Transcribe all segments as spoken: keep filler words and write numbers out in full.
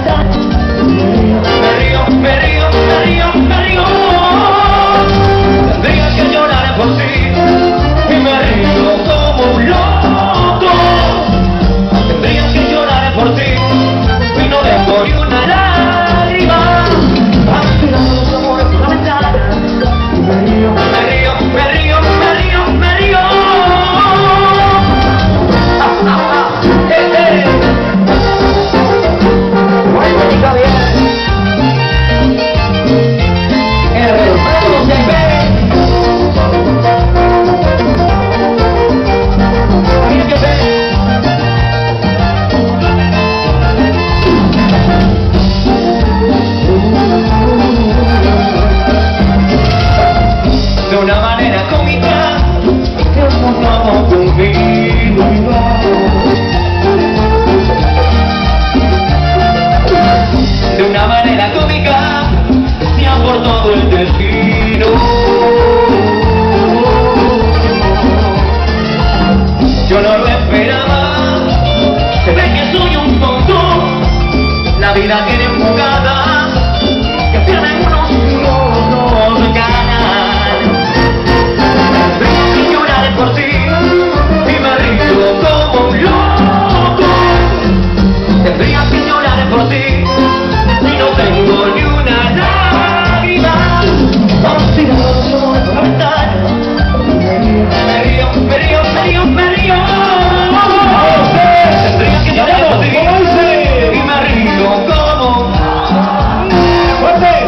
Me río, me río, me río, me río. Tendría que llorar por ti y me río como un loco. Tendría que llorar por ti y no dejo ni una lágrima. Aspirando los amores por la ventana. Me río, me río, me río, me río, me río. Ah, ah, ah, eh, eh. Bueno, chica, bien. Hermanos, ya ve. Hay que ver. De una manera cómica, te has jugado conmigo. De una manera cómica, te ha por todo el destino. Yo no lo esperaba, se ve que soy un tonto. La vida tiene jugadas que pierden unos y otros ganan. Tengo que llorar por ti y me río como un loco. Tendría que llorar por ti y no tengo ni una lágrima. Vamos tirando los ojos por la ventana. Me río, me río, me río, me río. Tendría que llorar por ti y me río como fuerte.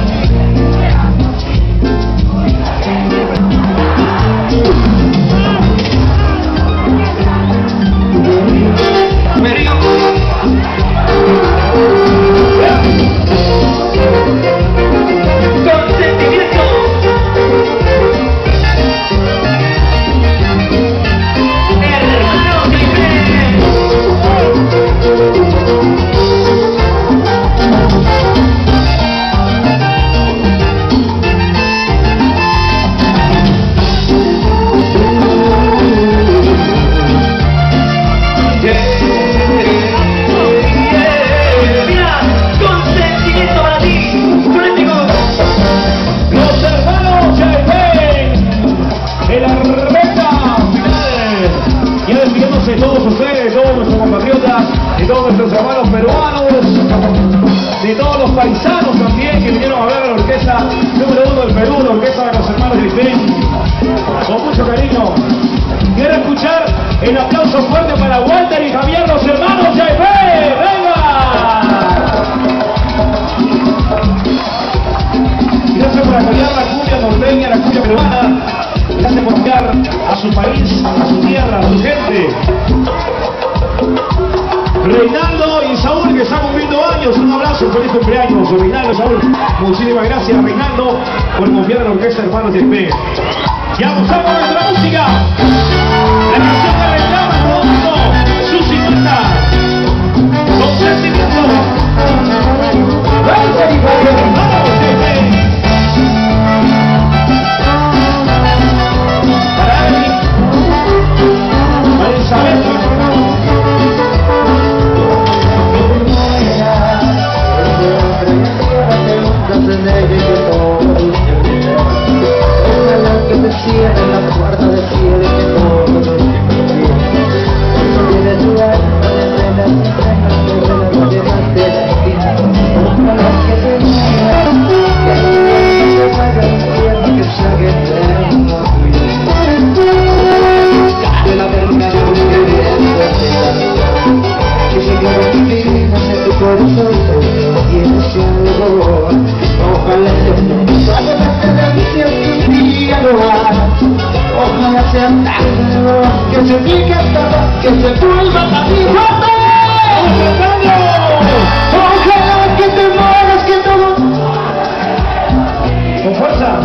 Me río. Con sentimiento. Hermano Jaime. Mira, con sentimiento para ti. Yo les digo, Los hermanos Jaime en la recta final. Ya despidiéndose de todos ustedes, de todos nuestros compatriotas, de todos nuestros hermanos peruanos, de todos los paisanos también que vinieron a ver a la orquesta número uno del Perú, la orquesta de los hermanos Jaime. Con mucho cariño. Quiero escuchar el aplauso fuerte para Walter y Javier, los hermanos Jaime. ¡Venga! Gracias por apoyar la cumbia norteña, la cumbia peruana. Gracias por apoyar a su país, a su tierra, a su gente. Reinaldo y Saúl, que están cumpliendo años, un abrazo, feliz cumpleaños. Reinaldo y Saúl, muchísimas gracias, Reinaldo, por confiar en la orquesta de hermanos Jaime. Ya gozamos de nuestra música. La canción que reclama todo el mundo, sus cincuenta. Con sentimiento. ¡Vamos, Jaime! Para Eli, para Isabel. Ojalá que me cierren la puerta de cielo y que todo me no tiene lugar para las entregas de las demás de la esquina. Ojalá que te muera, que no te vaya un tiempo que saque eterno. De la verga yo queriendo que se quede mi vida en tu corazón y tienes algo. Ojalá que un día lo haga. Ojalá sea tan que se diga todo, que se vuelva a mi fuerte. Ojalá que te mueras, que todo Con fuerza.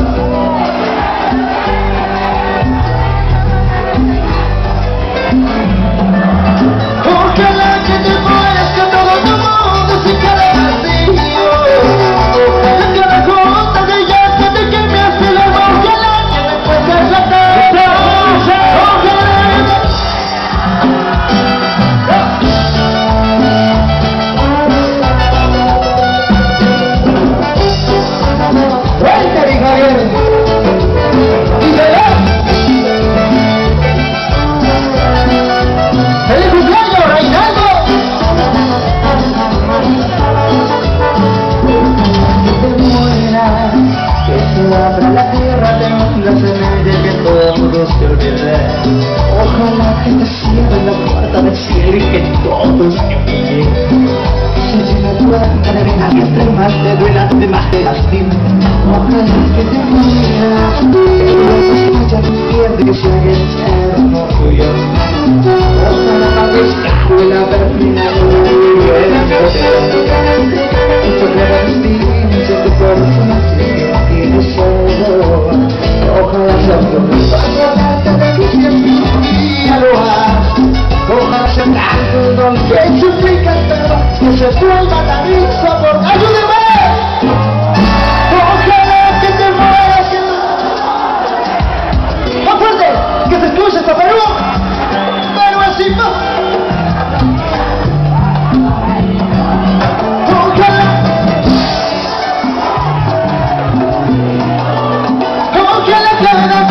ojalá que te mueras, que todo tu mundo se quede vacío. Ojalá que la gota de llanto te queme hasta el alma. Ojalá que me cuentes la tarde. Ojalá hacer que todo esté bien. Si me cuenta de la vientre más te duela, de más te lastima. Ojalá que te mueras, que luego se vaya tu pierde, que se haga eterno tuyo. Ojalá parezca la perfina tuya en el poder. Y sobre la distinción de tu corazón que tienes solo. Ojalá sea tu acordarte de mi tiempo y lo hagas. Ojalá sea tanto donde suplica el perro que se vuelva la risa por ayúdame. Ojalá que te mueras. ¡Más fuerte! ¡Que se escuche esta Perú! ¡Pero así no! Ojalá. Ojalá que